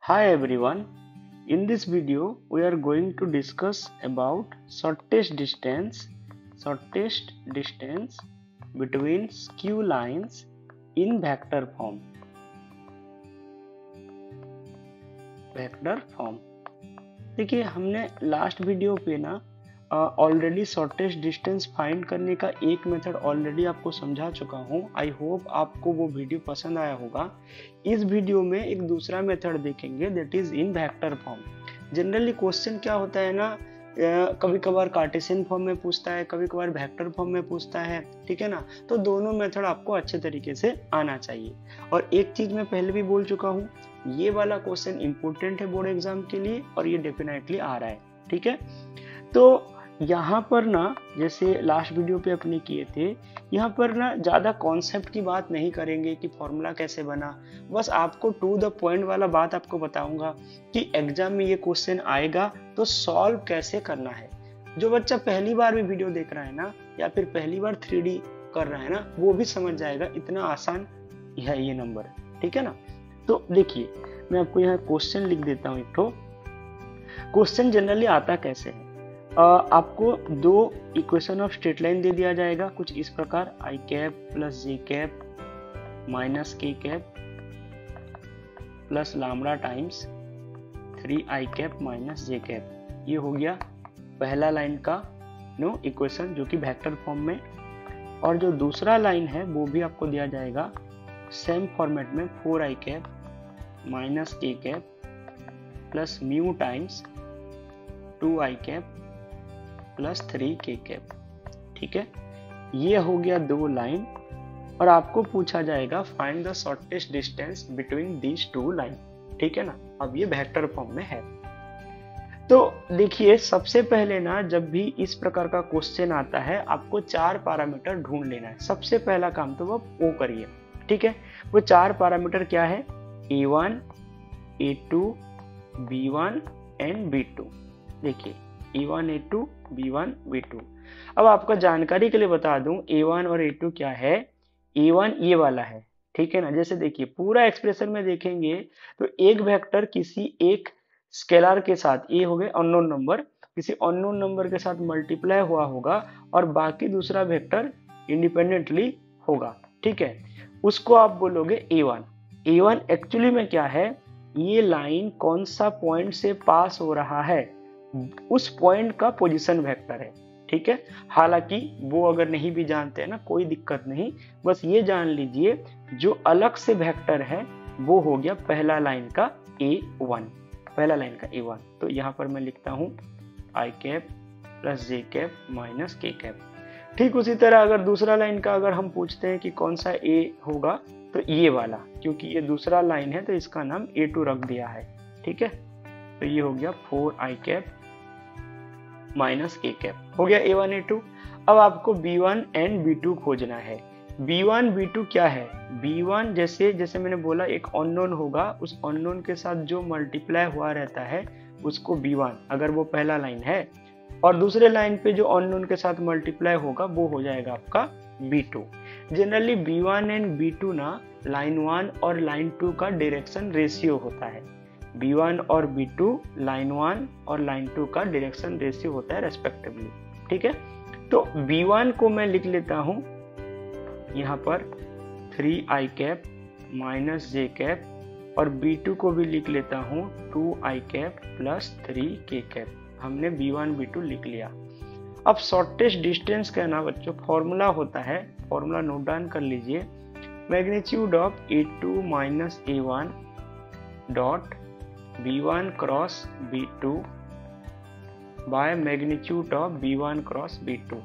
Hi everyone. In this video, we are going to discuss about shortest distance between skew lines in vector form. देखिए हमने last video पे ना already shortest distance find करने का एक method already आपको समझा चुका हूँ। आई होप आपको वो वीडियो पसंद आया होगा। इस वीडियो में एक दूसरा मेथड देखेंगे, that is in vector form. Generally question क्या होता है ना, कभी कभार कार्टेशियन फॉर्म में पूछता है, कभी कभार वेक्टर फॉर्म में पूछता है, ठीक है ना। तो दोनों मेथड आपको अच्छे तरीके से आना चाहिए। और एक चीज मैं पहले भी बोल चुका हूँ, ये वाला क्वेश्चन इंपॉर्टेंट है बोर्ड एग्जाम के लिए और ये डेफिनेटली आ रहा है, ठीक है। तो यहाँ पर ना जैसे लास्ट वीडियो पे अपने किए थे, यहाँ पर ना ज़्यादा कॉन्सेप्ट की बात नहीं करेंगे कि फॉर्मूला कैसे बना। बस आपको टू द पॉइंट वाला बात आपको बताऊंगा कि एग्जाम में ये क्वेश्चन आएगा तो सॉल्व कैसे करना है। जो बच्चा पहली बार भी वीडियो देख रहा है ना, या फिर पहली बार 3D कर रहा है ना, वो भी समझ जाएगा इतना आसान है ये नंबर, ठीक है ना। तो देखिए मैं आपको यहाँ क्वेश्चन लिख देता हूँ। एक तो क्वेश्चन जनरली आता कैसे है, आपको दो इक्वेशन ऑफ स्ट्रेट लाइन दे दिया जाएगा कुछ इस प्रकार, i cap plus j cap minus k cap plus lambda times 3i cap minus j cap. ये हो गया पहला लाइन का इक्वेशन जो कि वेक्टर फॉर्म में। और जो दूसरा लाइन है वो भी आपको दिया जाएगा सेम फॉर्मेट में, 4i cap minus k cap plus mu times 2i cap plus 3k cap, ठीक है। ये हो गया दो लाइन और आपको पूछा जाएगा find the shortest distance between these two line, ठीक है ना। अब ये वेक्टर फॉर्म में है। तो देखिए सबसे पहले ना जब भी इस प्रकार का क्वेश्चन आता है आपको चार पैरामीटर ढूंढ लेना है। सबसे पहला काम तो वो करिए, ठीक है। वो चार पैरामीटर क्या है, a1, a2, b1 and b2। देखिए a1, a2, b1, b2। अब आपका जानकारी के लिए बता दूं a1 और a2 क्या है। a1 ये वाला है, ठीक है ना। जैसे देखिए पूरा एक्सप्रेशन में देखेंगे तो एक वेक्टर किसी एक स्केलर के साथ, ये हो गए अननोन नंबर, किसी अननोन नंबर के साथ मल्टीप्लाई हुआ होगा और बाकी दूसरा वेक्टर इंडिपेंडेंटली होगा, ठीक है। उसको आप बोलोगे a1। a1 एक्चुअली में क्या है, ये लाइन कौन सा पॉइंट से पास हो रहा है उस पॉइंट का पोजीशन वेक्टर है, ठीक है। हालांकि वो अगर नहीं भी जानते हैं ना कोई दिक्कत नहीं, बस ये जान लीजिए जो अलग से वेक्टर है वो हो गया पहला लाइन का a1, पहला लाइन का a1। तो यहाँ पर मैं लिखता हूँ i cap plus j cap minus k cap. ठीक उसी तरह अगर दूसरा लाइन का अगर हम पूछते हैं कि कौन सा a होगा तो ये वाला, क्योंकि ये दूसरा लाइन है तो इसका नाम a2 रख दिया है, ठीक है। तो ये हो गया 4i cap minus k cap, हो गया a1 a2। अब आपको b1 एंड b2 खोजना है। b1 b2 क्या है, b1 जैसे मैंने बोला एक अननोन होगा, उस अननोन के साथ जो मल्टीप्लाई हुआ रहता है उसको b1, अगर वो पहला लाइन है, और दूसरे लाइन पे जो अननोन के साथ मल्टीप्लाई होगा वो हो जाएगा आपका b2। Generally b1 and b2 ना लाइन 1 और लाइन 2 का डायरेक्शन रेशियो होता है। b1 और b2 लाइन 1 और लाइन 2 का डायरेक्शन रेशियो होता है रेस्पेक्टिवली, ठीक है। तो b1 को मैं लिख लेता हूं यहाँ पर 3i cap minus j cap और b2 को भी लिख लेता हूं 2i cap plus 3k cap. हमने b1 b2 लिख लिया। अब शॉर्टेस्ट डिस्टेंस का ना बच्चों फॉर्मूला होता है, फॉर्मूला नोट डाउन कर लीजिए, magnitude of a2 minus a1 dot b1 cross b2 by magnitude of b1 cross b2।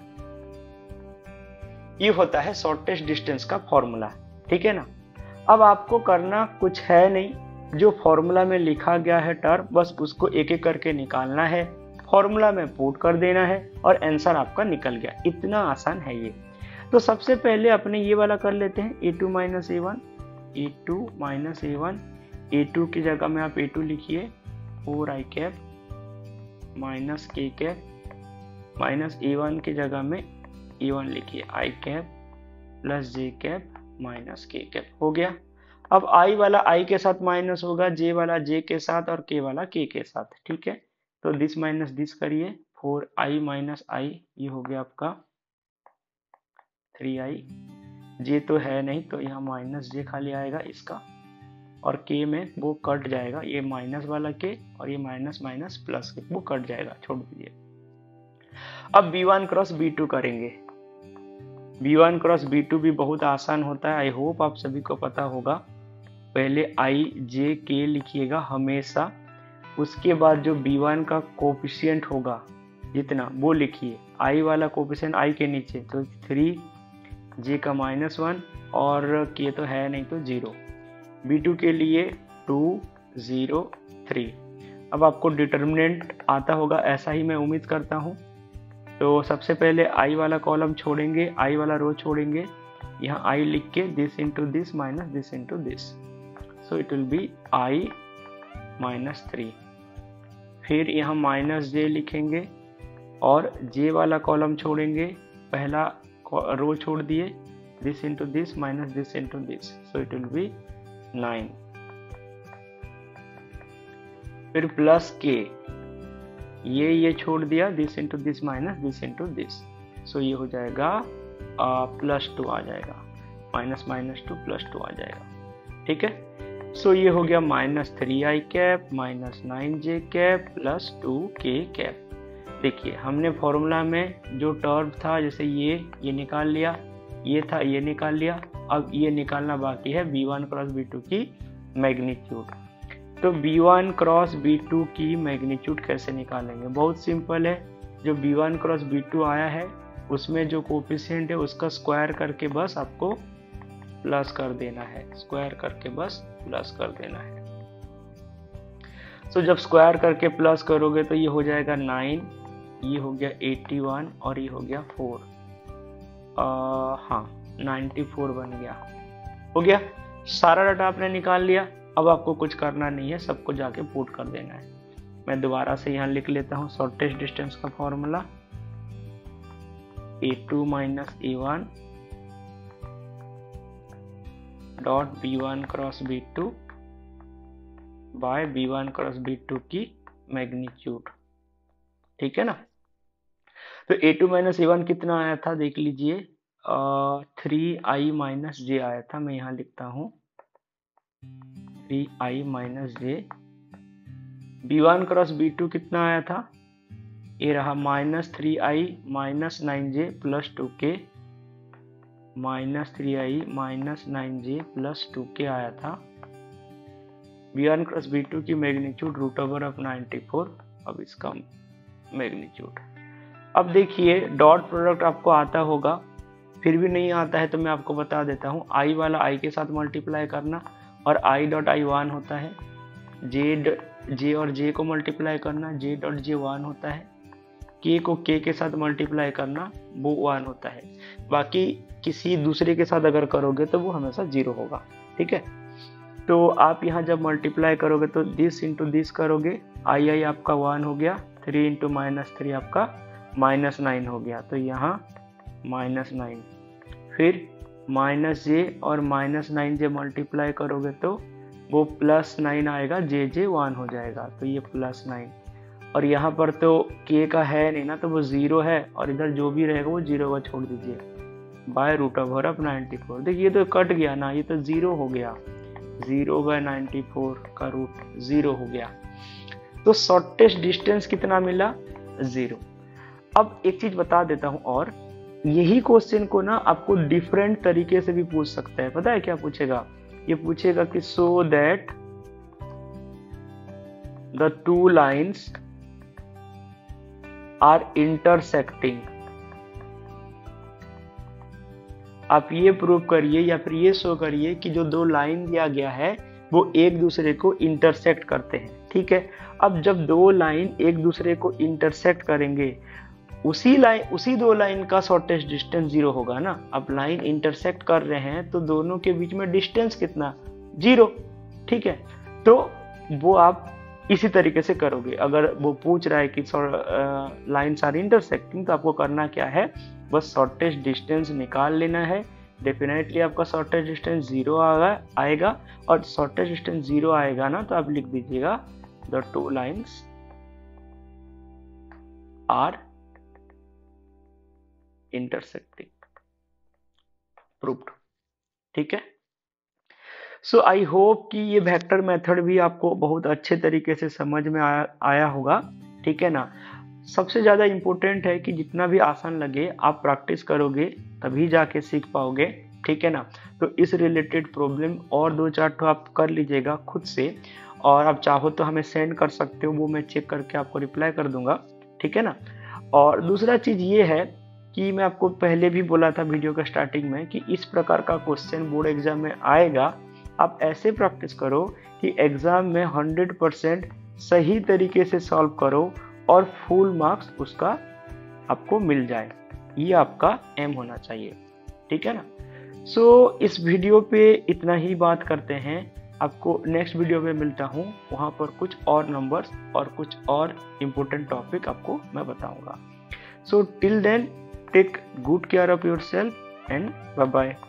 ये होता है शॉर्टेस्ट डिस्टेंस का फॉर्मूला, ठीक है ना। अब आपको करना कुछ है नहीं, जो फॉर्मूला में लिखा गया है टर्म बस उसको एक एक करके निकालना है, फॉर्मूला में पुट कर देना है और आंसर आपका निकल गया। इतना आसान है ये। तो सबसे पहले अपने ये वाला कर लेते हैं a2 minus a1, a2 minus a1, a2 की जगह में आप a2 लिखिए 4i cap minus k cap minus a1 की जगह में a1 लिखिए i cap plus j cap minus k cap, हो गया। अब i वाला i के साथ माइनस होगा, j वाला j के साथ और k वाला k के साथ, ठीक है। तो दिस माइनस दिस करिए, 4i माइनस i, ये हो गया आपका 3i, j तो है नहीं तो यहाँ माइनस j खाली आएगा इसका, और k में वो कट जाएगा, ये माइनस वाला k और ये माइनस माइनस प्लस k वो कट जाएगा, छोड़ दीजिए। अब b1 क्रॉस b2 करेंगे। b1 क्रॉस b2 भी बहुत आसान होता है, आई होप आप सभी को पता होगा। पहले i j k लिखिएगा हमेशा, उसके बाद जो b1 का कोफिशिएंट होगा जितना वो लिखिए, i वाला कोफिशिएंट i के नीचे, तो 3, j का -1 और k तो है नहीं तो 0, b2 के लिए 2 0 3। अब आपको डिटर्मिनेंट आता होगा, ऐसा ही मैं उम्मीद करता हूँ। तो सबसे पहले i वाला कॉलम छोड़ेंगे, i वाला रो छोड़ेंगे, यहाँ i लिख के this into this minus this into this, so it will be i -3। फिर यहाँ माइनस j लिखेंगे और j वाला कॉलम छोड़ेंगे, पहला रो छोड़ दिए, this into this minus this into this, so it will be 9। फिर प्लस k, ये छोड़ दिया, this into this minus this into this, so ये हो जाएगा +2 आ जाएगा, माइनस माइनस 2 +2 आ जाएगा, ठीक है। सो ये हो गया -3i cap minus 9j cap plus 2k cap. देखिए हमने फॉर्मूला में जो टर्म था, जैसे ये निकाल लिया, ये था ये निकाल लिया, अब ये निकालना बाकी है b1 क्रॉस b2 की मैग्नीट्यूड। तो b1 क्रॉस b2 की मैग्नीट्यूड कैसे निकालेंगे? बहुत सिंपल है, जो b1 क्रॉस b2 आया है उसमें जो कोफिशिएंट है उसका स्क्वायर करके बस आपको प्लस कर देना है, स्क्वायर करके बस प्लस कर देना है। तो जब स्क्वायर करके प्लस करोगे तो ये हो जाएगा 9, ये हो गया 81 और ये हो गया 4, हाँ 94 बन गया, हो गया। सारा डाटा आपने निकाल लिया, अब आपको कुछ करना नहीं है, सबको जाके पुट कर देना है। मैं दोबारा से यहाँ लिख लेता हूँ शॉर्टेस्ट डिस्टेंस का formula, a2 minus a1 dot b1 cross b2 by b1 cross b2 की मैग्नीट्यूड, ठीक है ना। तो a2 माइनस a1 कितना आया था देख लीजिए, 3i माइनस j आया था, मैं यहाँ लिखता हूँ 3i minus j। b1 cross b2 कितना आया था, ये रहा -3i minus 9j plus 2k, -3i minus 9j plus 2k आया था। b1 क्रॉस b2 की मैग्नीट्यूड √94, अब इसका मैग्नीट्यूड। अब देखिए डॉट प्रोडक्ट आपको आता होगा, फिर भी नहीं आता है तो मैं आपको बता देता हूँ, i वाला i के साथ मल्टीप्लाई करना और i डॉट i 1 होता है, j और j को मल्टीप्लाई करना, j डॉट j 1 होता है, k को k के साथ मल्टीप्लाई करना, वो 1 होता है। बाकी किसी दूसरे के साथ अगर करोगे तो वो हमेशा 0 होगा, ठीक है। तो आप यहाँ जब मल्टीप्लाई करोगे तो दिस इंटू दिस करोगे, i आपका 1 हो गया, 3 इंटू -3 आपका -9 हो गया, तो यहाँ -9। फिर -j और -9j मल्टीप्लाई करोगे तो वो +9 आएगा, j 1 हो जाएगा, तो ये +9। और यहाँ पर तो k का है नहीं ना, तो वो 0 है, और इधर जो भी रहेगा वो 0 का छोड़ दीजिए, बाय √94। देखिए तो कट गया ना, ये तो 0 हो गया, 0/94 का रूट 0 हो गया। तो शॉर्टेस्ट डिस्टेंस कितना मिला? 0। अब एक चीज बता देता हूं, और यही क्वेश्चन को ना आपको डिफरेंट तरीके से भी पूछ सकता है। पता है क्या पूछेगा? ये पूछेगा कि so that the two lines are intersecting. आप ये प्रूव करिए या फिर ये शो करिए कि जो दो लाइन दिया गया है वो एक दूसरे को इंटरसेक्ट करते हैं, ठीक है। अब जब दो लाइन एक दूसरे को इंटरसेक्ट करेंगे, उसी दो लाइन का शॉर्टेस्ट डिस्टेंस 0 होगा ना। अब लाइन इंटरसेक्ट कर रहे हैं तो दोनों के बीच में डिस्टेंस कितना? 0, ठीक है। तो वो आप इसी तरीके से करोगे। अगर वो पूछ रहा है कि लाइन्स आर इंटरसेक्टिंग, तो आपको करना क्या है, बस शॉर्टेस्ट डिस्टेंस निकाल लेना है, डेफिनेटली आपका शॉर्टेस्ट डिस्टेंस 0 आएगा और शॉर्टेस्ट डिस्टेंस 0 आएगा ना, तो आप लिख दीजिएगा the 2 lines are intersecting, proved. ठीक है, सो आई होप कि ये वेक्टर मेथड भी आपको बहुत अच्छे तरीके से समझ में आया होगा। ठीक है ना, सबसे ज़्यादा इम्पोर्टेंट है कि जितना भी आसान लगे आप प्रैक्टिस करोगे तभी जाके सीख पाओगे। ठीक है ना, तो इस रिलेटेड प्रॉब्लम और 2-4 तो आप कर लीजिएगा खुद से, और आप चाहो तो हमें सेंड कर सकते हो, वो मैं चेक करके आपको रिप्लाई कर दूंगा। ठीक है ना, और दूसरा चीज़ ये है कि मैं आपको पहले भी बोला था वीडियो का स्टार्टिंग में कि इस प्रकार का क्वेश्चन बोर्ड एग्जाम में आएगा। आप ऐसे प्रैक्टिस करो कि एग्जाम में 100% सही तरीके से सॉल्व करो और फुल मार्क्स उसका आपको मिल जाए, ये आपका एम होना चाहिए। ठीक है ना, सो इस वीडियो पे इतना ही बात करते हैं। आपको नेक्स्ट वीडियो में मिलता हूँ, वहाँ पर कुछ और नंबर्स और कुछ और इम्पोर्टेंट टॉपिक आपको मैं बताऊँगा। So till then take good care of yourself and bye bye.